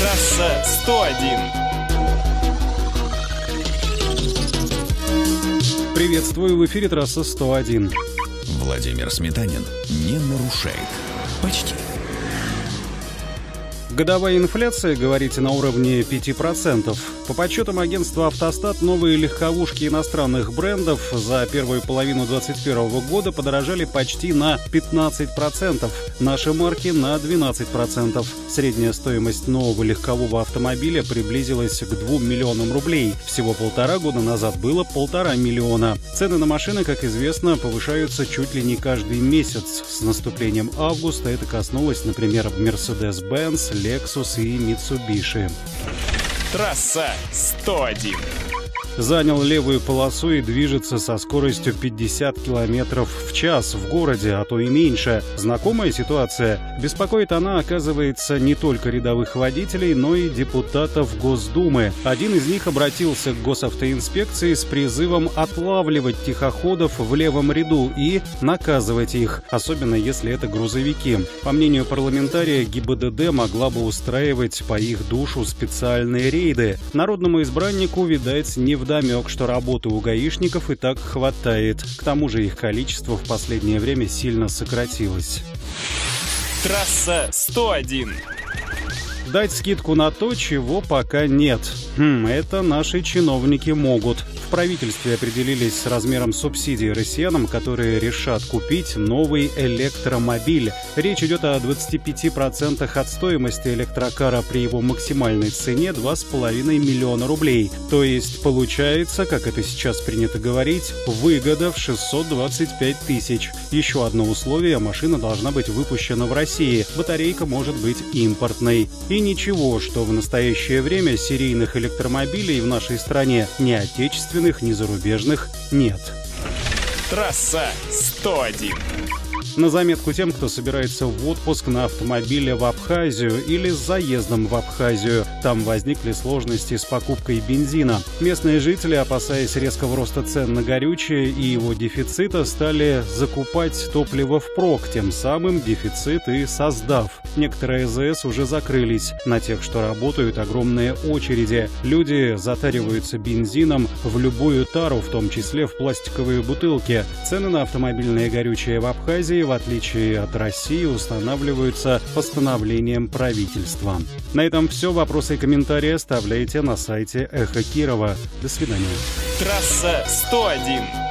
Трасса 101. Приветствую, в эфире трасса 101. Владимир Сметанин не нарушает. Почти. Годовая инфляция, говорите, на уровне 5%. По подсчетам агентства «Автостат», новые легковушки иностранных брендов за первую половину 2021 года подорожали почти на 15%. Наши марки на 12%. Средняя стоимость нового легкового автомобиля приблизилась к 2 миллионам рублей. Всего 1,5 года назад было 1,5 миллиона. Цены на машины, как известно, повышаются чуть ли не каждый месяц. С наступлением августа это коснулось, например, Mercedes-Benz, Lexus и Mitsubishi. Трасса 101. Занял левую полосу и движется со скоростью 50 км в час в городе, а то и меньше. Знакомая ситуация? Беспокоит она, оказывается, не только рядовых водителей, но и депутатов Госдумы. Один из них обратился к госавтоинспекции с призывом отлавливать тихоходов в левом ряду и наказывать их, особенно если это грузовики. По мнению парламентария, ГИБДД могла бы устраивать по их душу специальные рейды. Народному избраннику, видать, невдомек, что работы у гаишников и так хватает. К тому же их количество в последнее время сильно сократилось. Трасса 101. Дать скидку на то, чего пока нет. Это наши чиновники могут. В правительстве определились с размером субсидий россиянам, которые решат купить новый электромобиль. Речь идет о 25% от стоимости электрокара при его максимальной цене 2,5 миллиона рублей. То есть получается, как это сейчас принято говорить, выгода в 625 тысяч. Еще одно условие: машина должна быть выпущена в России. Батарейка может быть импортной. И ничего, что в настоящее время серийных электромобилей в нашей стране ни отечественных, ни зарубежных нет. Трасса 101. На заметку тем, кто собирается в отпуск на автомобиле в Абхазию или с заездом в Абхазию. Там возникли сложности с покупкой бензина. Местные жители, опасаясь резкого роста цен на горючее и его дефицита, стали закупать топливо впрок, тем самым дефицит и создав. Некоторые АЗС уже закрылись. На тех, что работают, огромные очереди. Люди затариваются бензином в любую тару, в том числе в пластиковые бутылки. Цены на автомобильное горючее в Абхазии, в отличие от России, устанавливаются постановлением правительства. На этом все. Вопросы и комментарии оставляйте на сайте Эхо Кирова. До свидания. Трасса 101.